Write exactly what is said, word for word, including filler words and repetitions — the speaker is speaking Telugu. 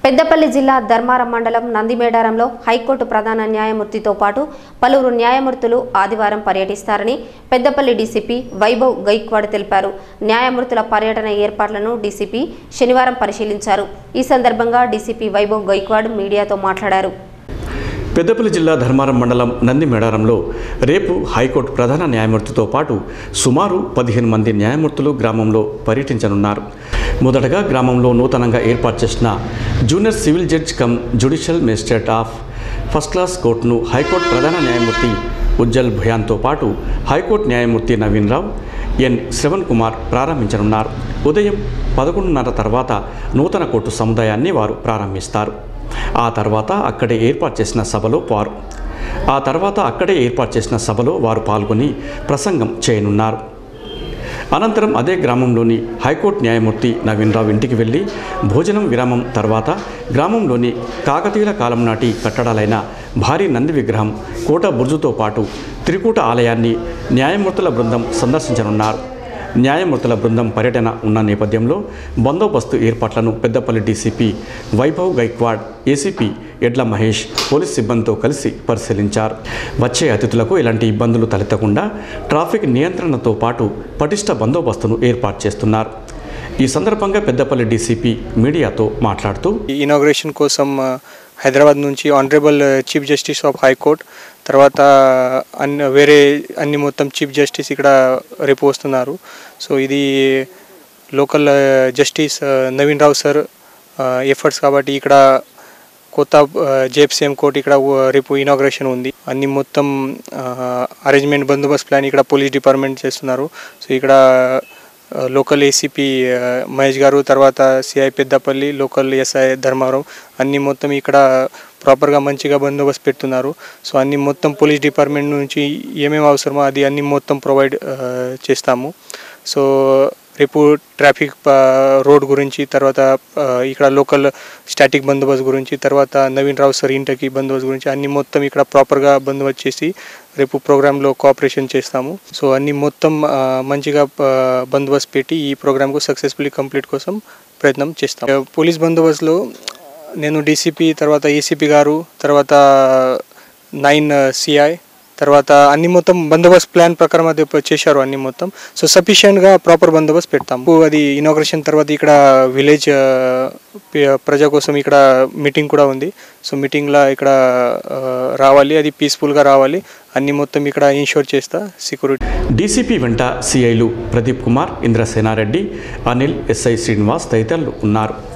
పెద్దపల్లి జిల్లా ధర్మారం మండలం నందిమేడారంలో హైకోర్టు ప్రధాన న్యాయమూర్తితో పాటు పలువురు న్యాయమూర్తులు ఆదివారం పర్యటిస్తారని పెద్దపల్లి డీసీపీ వైభవ్ గైక్వాడ్ తెలిపారు. న్యాయమూర్తుల పర్యటన ఏర్పాట్లను డీసీపీ శనివారం పరిశీలించారు. ఈ సందర్భంగా డీసీపీ వైభవ్ గైక్వాడ్ మీడియాతో మాట్లాడారు. పెద్దపల్లి జిల్లా ధర్మారం మండలం నందిమేడారంలో రేపు హైకోర్టు ప్రధాన న్యాయమూర్తితో పాటు సుమారు పదిహేను మంది న్యాయమూర్తులు గ్రామంలో పర్యటించనున్నారు. మొదటగా గ్రామంలో నూతనంగా ఏర్పాటు చేసిన junior civil judge cum judicial magistrate of first class కోర్టును హైకోర్టు ప్రధాన న్యాయమూర్తి ఉజ్జల్ భయాన్తో పాటు హైకోర్టు న్యాయమూర్తి నవీన్ రావు, ఎన్ శ్రవణ్ కుమార్ ప్రారంభించనున్నారు. ఉదయం పదకొండున్నర తర్వాత నూతన కోర్టు సముదాయాన్ని వారు ప్రారంభిస్తారు. ఆ తర్వాత అక్కడే ఏర్పాటు చేసిన సభలో వారు ఆ తర్వాత అక్కడే ఏర్పాటు చేసిన సభలో వారు పాల్గొని ప్రసంగం చేయనున్నారు. అనంతరం అదే గ్రామంలోని హైకోర్టు న్యాయమూర్తి నవీన్ రావు ఇంటికి వెళ్ళి భోజనం విరామం తర్వాత గ్రామంలోని కాకతీయుల కాలం నాటి కట్టడాలైన భారీ నంది విగ్రహం, కోట బుర్జుతో పాటు త్రికూట ఆలయాన్ని న్యాయమూర్తుల బృందం సందర్శించనున్నారు. న్యాయమూర్తుల బృందం పర్యటన ఉన్న నేపథ్యంలో బందోబస్తు ఏర్పాట్లను Peddapalli DCP Vaibhav Gaikwad, ACP Edla Mahesh police సిబ్బందితో కలిసి పరిశీలించారు. వచ్చే అతిథులకు ఎలాంటి ఇబ్బందులు తలెత్తకుండా ట్రాఫిక్ నియంత్రణతో పాటు పటిష్ట బందోబస్తును ఏర్పాటు చేస్తున్నారు. ఈ సందర్భంగా పెద్దపల్లి డీసీపీ మీడియాతో మాట్లాడుతూ ఇనాగ్రేషన్ కోసం హైదరాబాద్ నుంచి honourable chief justice of high court, తర్వాత అన్ని వేరే అన్ని మొత్తం చీఫ్ జస్టిస్ ఇక్కడ రేపు వస్తున్నారు. సో ఇది local justice Naveen Rao sir efforts కాబట్టి ఇక్కడ కొత్త జేఎఫ్సీఎం కోర్ట్ ఇక్కడ రేపు ఇనాగ్రేషన్ ఉంది. అన్ని మొత్తం అరేంజ్మెంట్ బందోబస్తు ప్లాన్ ఇక్కడ పోలీస్ డిపార్ట్మెంట్ చేస్తున్నారు. సో ఇక్కడ లోకల్ ఏసీపీ మహేష్ గారు, తర్వాత CI Peddapalli, local SI Dharmaram అన్ని మొత్తం ఇక్కడ ప్రాపర్గా మంచిగా బందోబస్తు పెడుతున్నారు. సో అన్ని మొత్తం పోలీస్ డిపార్ట్మెంట్ నుంచి ఏమేమి అవసరమో అది అన్ని మొత్తం ప్రొవైడ్ చేస్తాము. సో రేపు ట్రాఫిక్ రోడ్ గురించి, తర్వాత ఇక్కడ లోకల్ స్టాటిక్ బందోబస్తు గురించి, తర్వాత నవీన్ రావు సార్ ఇంటికి బందోబస్తు గురించి అన్ని మొత్తం ఇక్కడ ప్రాపర్గా బందోబస్తు చేసి రేపు ప్రోగ్రాంలో కోఆపరేషన్ చేస్తాము. సో అన్ని మొత్తం మంచిగా బందోబస్తు పెట్టి ఈ ప్రోగ్రాంకు సక్సెస్ఫుల్లీ కంప్లీట్ కోసం ప్రయత్నం చేస్తాం. పోలీస్ బందోబస్తులో నేను డీసీపీ, తర్వాత ఏసీపీ గారు, తర్వాత నైన్ సిఐ, తర్వాత అన్ని మొత్తం బందోబస్తు ప్లాన్ ప్రకారం అది చేశారు అన్ని మొత్తం. సో సఫిషియెంట్గా ప్రాపర్ బందోబస్తు పెడతాము. అది ఇనాగ్రేషన్ తర్వాత ఇక్కడ విలేజ్ ప్రజల కోసం ఇక్కడ మీటింగ్ కూడా ఉంది. సో మీటింగ్లో ఇక్కడ రావాలి, అది పీస్ఫుల్గా రావాలి, అన్ని మొత్తం ఇక్కడ ఇన్షూర్ చేస్తా సెక్యూరిటీ. డీసీపీ వెంట సిఐలు ప్రదీప్ కుమార్, ఇంద్రసేనారెడ్డి, అనిల్, ఎస్ఐ శ్రీనివాస్ తదితరులు ఉన్నారు.